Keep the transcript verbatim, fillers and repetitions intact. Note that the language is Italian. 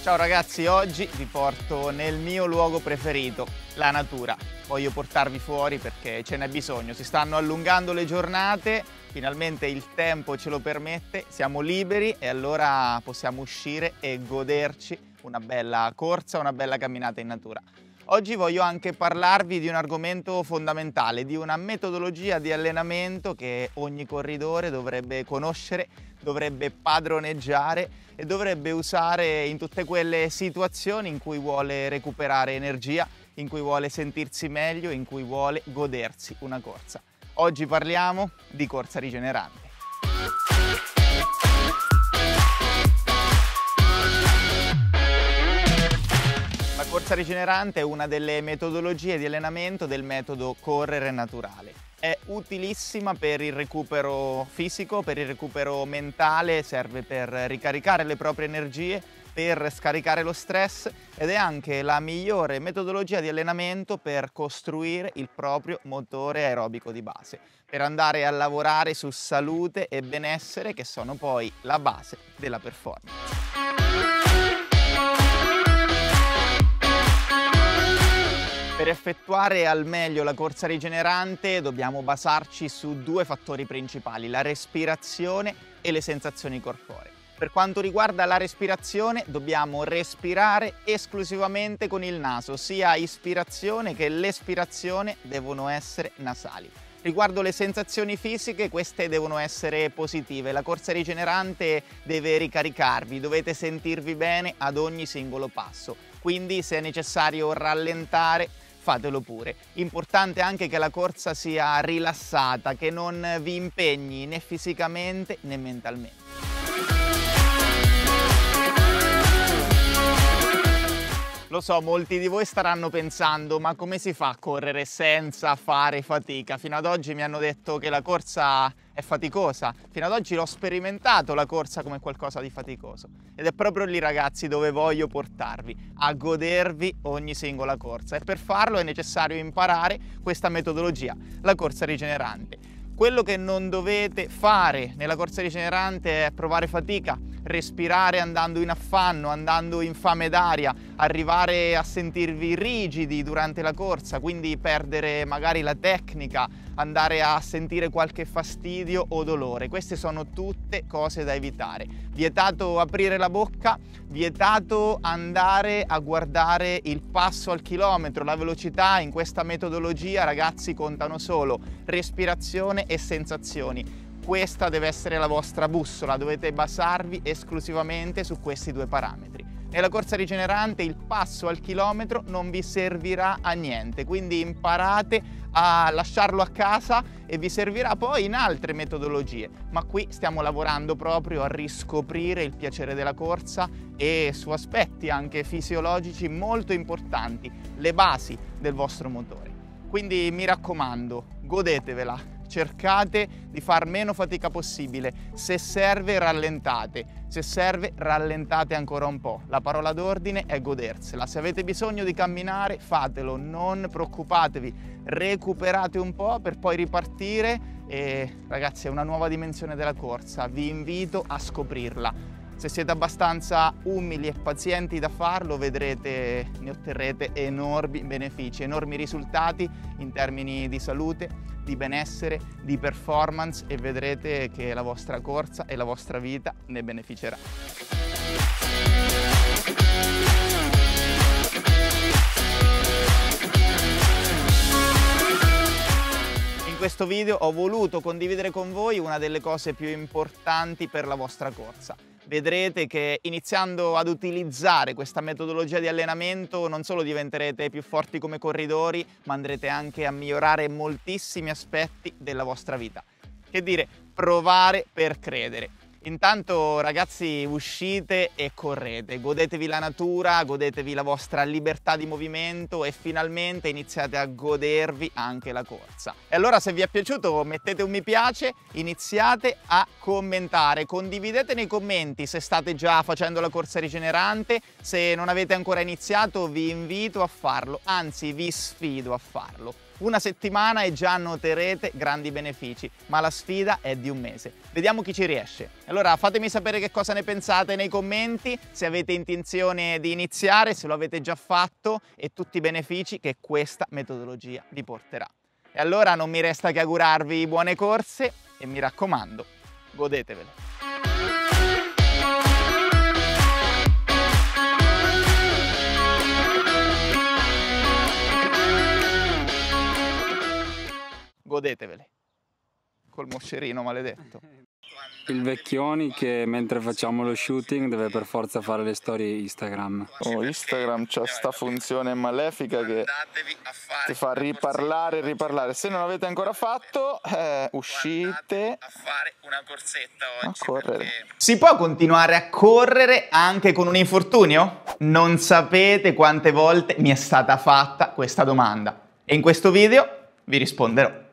Ciao ragazzi, oggi vi porto nel mio luogo preferito, la natura. Voglio portarvi fuori perché ce n'è bisogno, si stanno allungando le giornate, finalmente il tempo ce lo permette, siamo liberi e allora possiamo uscire e goderci una bella corsa, una bella camminata in natura. Oggi voglio anche parlarvi di un argomento fondamentale, di una metodologia di allenamento che ogni corridore dovrebbe conoscere, dovrebbe padroneggiare e dovrebbe usare in tutte quelle situazioni in cui vuole recuperare energia, in cui vuole sentirsi meglio, in cui vuole godersi una corsa. Oggi parliamo di corsa rigenerante. La corsa rigenerante è una delle metodologie di allenamento del metodo correre naturale. È utilissima per il recupero fisico, per il recupero mentale, serve per ricaricare le proprie energie, per scaricare lo stress ed è anche la migliore metodologia di allenamento per costruire il proprio motore aerobico di base, per andare a lavorare su salute e benessere che sono poi la base della performance. Per effettuare al meglio la corsa rigenerante dobbiamo basarci su due fattori principali, la respirazione e le sensazioni corporee. Per quanto riguarda la respirazione dobbiamo respirare esclusivamente con il naso, sia ispirazione che l'espirazione devono essere nasali. Riguardo le sensazioni fisiche, queste devono essere positive, la corsa rigenerante deve ricaricarvi, dovete sentirvi bene ad ogni singolo passo, quindi se è necessario rallentare fatelo pure. Importante anche che la corsa sia rilassata, che non vi impegni né fisicamente né mentalmente. Lo so, molti di voi staranno pensando, ma come si fa a correre senza fare fatica? Fino ad oggi mi hanno detto che la corsa è faticosa, fino ad oggi l'ho sperimentato la corsa come qualcosa di faticoso. Ed è proprio lì ragazzi dove voglio portarvi, a godervi ogni singola corsa. E per farlo è necessario imparare questa metodologia, la corsa rigenerante. Quello che non dovete fare nella corsa rigenerante è provare fatica, respirare andando in affanno, andando in fame d'aria, arrivare a sentirvi rigidi durante la corsa, quindi perdere magari la tecnica, andare a sentire qualche fastidio o dolore. Queste sono tutte cose da evitare. Vietato aprire la bocca, vietato andare a guardare il passo al chilometro, la velocità in questa metodologia ragazzi contano solo respirazione e sensazioni. Questa deve essere la vostra bussola, dovete basarvi esclusivamente su questi due parametri. Nella corsa rigenerante il passo al chilometro non vi servirà a niente, quindi imparate a lasciarlo a casa e vi servirà poi in altre metodologie, ma qui stiamo lavorando proprio a riscoprire il piacere della corsa e su aspetti anche fisiologici molto importanti, le basi del vostro motore. Quindi mi raccomando, godetevela. Cercate di far meno fatica possibile, se serve rallentate, se serve rallentate ancora un po'. La parola d'ordine è godersela, se avete bisogno di camminare fatelo, non preoccupatevi, recuperate un po' per poi ripartire e ragazzi è una nuova dimensione della corsa, vi invito a scoprirla. Se siete abbastanza umili e pazienti da farlo, vedrete, ne otterrete enormi benefici, enormi risultati in termini di salute, di benessere, di performance e vedrete che la vostra corsa e la vostra vita ne beneficerà. In questo video ho voluto condividere con voi una delle cose più importanti per la vostra corsa. Vedrete che iniziando ad utilizzare questa metodologia di allenamento non solo diventerete più forti come corridori, ma andrete anche a migliorare moltissimi aspetti della vostra vita. Che dire, provare per credere. Intanto ragazzi uscite e correte, godetevi la natura, godetevi la vostra libertà di movimento e finalmente iniziate a godervi anche la corsa. E allora se vi è piaciuto mettete un mi piace, iniziate a commentare, condividete nei commenti se state già facendo la corsa rigenerante, se non avete ancora iniziato vi invito a farlo, anzi vi sfido a farlo. Una settimana e già noterete grandi benefici, ma la sfida è di un mese. Vediamo chi ci riesce. Allora fatemi sapere che cosa ne pensate nei commenti, se avete intenzione di iniziare, se lo avete già fatto e tutti i benefici che questa metodologia vi porterà. E allora non mi resta che augurarvi buone corse e mi raccomando, godetevele. Godetevele. Col moscerino maledetto. Il Vecchioni che mentre facciamo lo shooting deve per forza fare le storie Instagram. Oh, Instagram c'ha sta funzione malefica che ti fa riparlare e riparlare. Se non l'avete ancora fatto, eh, uscite a fare una corsetta oggi. A correre. Perché... Si può continuare a correre anche con un infortunio? Non sapete quante volte mi è stata fatta questa domanda. E in questo video vi risponderò.